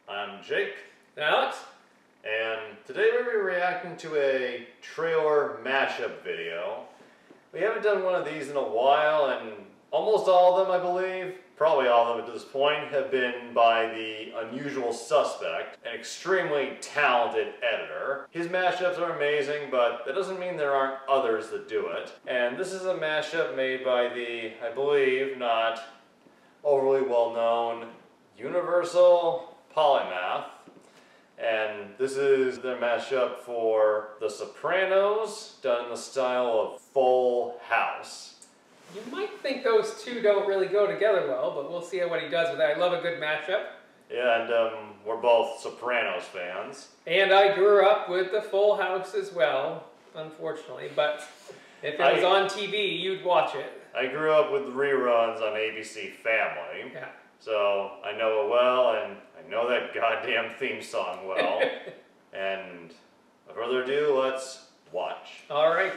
I'm Jake. And Alex. And today we're going to be reacting to a trailer mashup video. We haven't done one of these in a while, and almost all of them, I believe, probably all of them at this point, have been by the unusual suspect, an extremely talented editor. His mashups are amazing, but that doesn't mean there aren't others that do it. And this is a mashup made by the, I believe, not overly well-known UniversalPolymath. And this is their mashup for The Sopranos, done in the style of Full House. You might think those two don't really go together well, but we'll see what he does with that. I love a good mashup. Yeah, and we're both Sopranos fans. And I grew up with the Full House as well, unfortunately. But if it was on TV, you'd watch it. I grew up with reruns on ABC Family. Yeah. So I know it well, and I know that goddamn theme song well. And without further ado, let's watch. All right.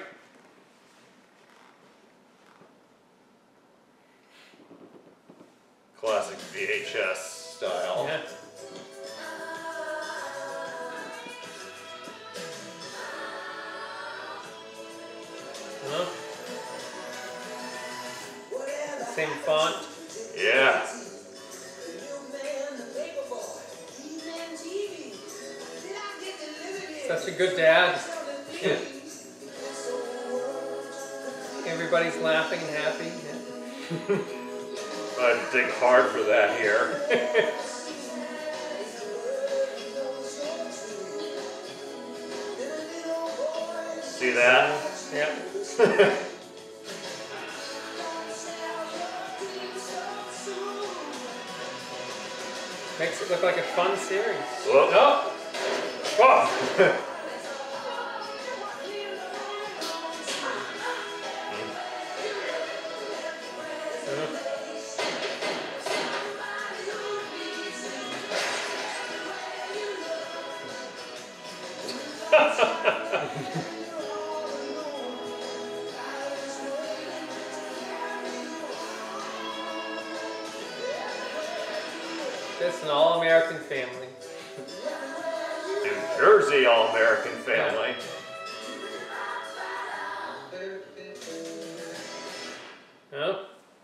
Classic VHS style. Yeah. Huh? Same font. Yeah. Such a good dad. Yeah. Everybody's laughing and happy. Yeah. I'd dig hard for that here. See that? Yeah. Makes it look like a fun series. Whoa. Oh! Oh. Just an all-American family. New Jersey all-American family. Oh.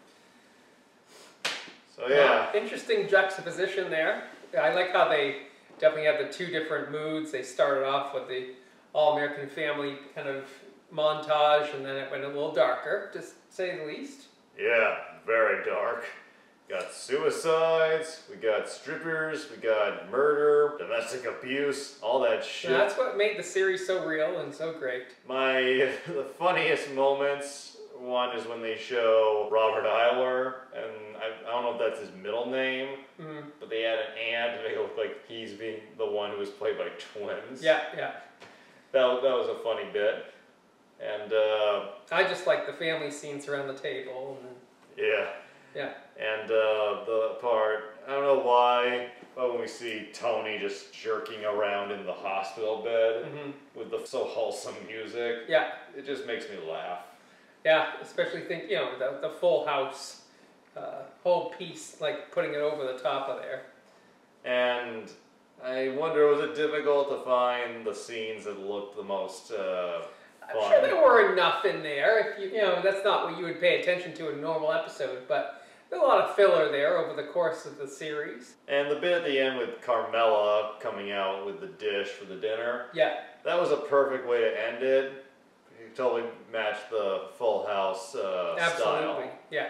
So yeah. Well, interesting juxtaposition there. I like how they definitely have the two different moods. They started off with the all-American family kind of montage, and then it went a little darker, to say the least. Yeah, very dark. Got suicides, we got strippers, we got murder, domestic abuse, all that shit. And that's what made the series so real and so great. The funniest moments, one is when they show Robert Eiler, and I don't know if that's his middle name, but they add an "and" to make it look like he's being the one who was played by twins. Yeah, yeah. That was a funny bit. And I just like the family scenes around the table. And yeah. Yeah. And the part, I don't know why, but when we see Tony just jerking around in the hospital bed with the so wholesome music, yeah, it just makes me laugh. Yeah, especially think, you know, the Full House whole piece, like putting it over the top of there. And I wonder, was it difficult to find the scenes that looked the most fun? I'm sure there were enough in there. If you know, that's not what you would pay attention to in a normal episode, but there's a lot of filler there over the course of the series. And the bit at the end with Carmela coming out with the dish for the dinner, yeah, that was a perfect way to end it. You totally matched the Full House absolutely. style. Yeah.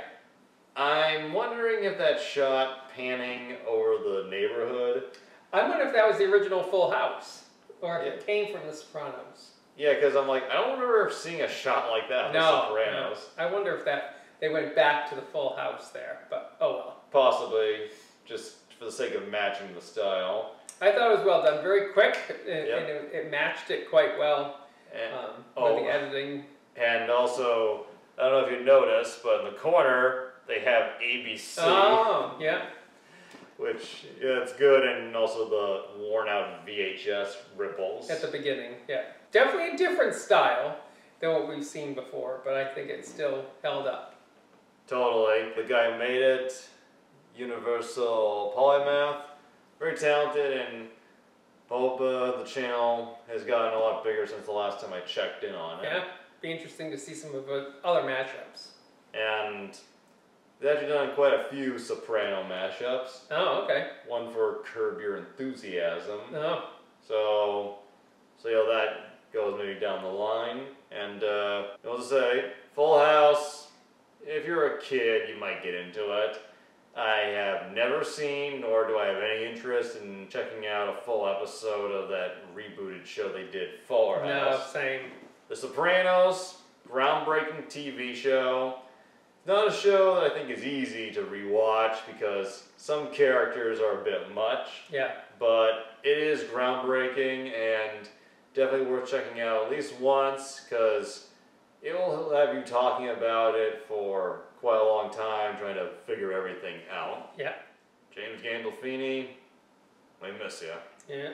I'm wondering if that shot panning over the neighborhood. I wonder if that was the original Full House, or if it came from The Sopranos. Yeah, because I'm like, I don't remember seeing a shot like that in The Sopranos. No. I wonder if they went back to the Full House there, but oh well. Possibly, just for the sake of matching the style. I thought it was well done, very quick, and it matched it quite well with the editing. And also, I don't know if you noticed, but in the corner, they have ABC. Oh, yeah. Which, yeah, it's good, and also the worn out VHS ripples. At the beginning, yeah. Definitely a different style than what we've seen before, but I think it still held up. Totally. The guy who made it, UniversalPolymath, very talented, and hope the channel has gotten a lot bigger since the last time I checked in on it. Yeah, be interesting to see some of the other mashups. And they've actually done quite a few Soprano mashups. Oh, okay. One for Curb Your Enthusiasm. Oh. So how that goes maybe down the line. And I'll just say, Full House, if you're a kid, you might get into it. I have never seen, nor do I have any interest in checking out a full episode of that rebooted show they did, Fuller House. No, same. The Sopranos, groundbreaking TV show. It's not a show that I think is easy to rewatch because some characters are a bit much. Yeah. But it is groundbreaking and definitely worth checking out at least once because it will have you talking about it for quite a long time trying to figure everything out. Yeah. James Gandolfini, we miss you. Yeah.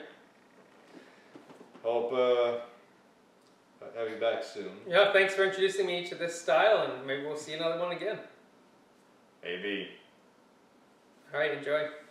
Hope have you back soon. Yeah, thanks for introducing me to this style, and maybe we'll see another one again. Maybe. All right, enjoy.